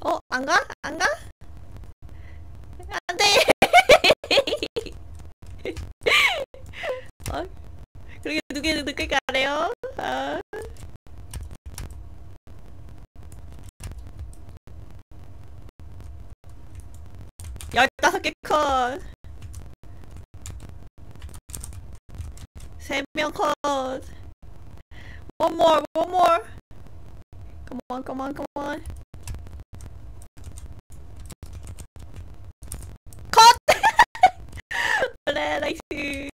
안 가? 안 가? 안 돼! 그렇게 늦게 가래요? 15개 컷! 3명 컷! One more! Come on.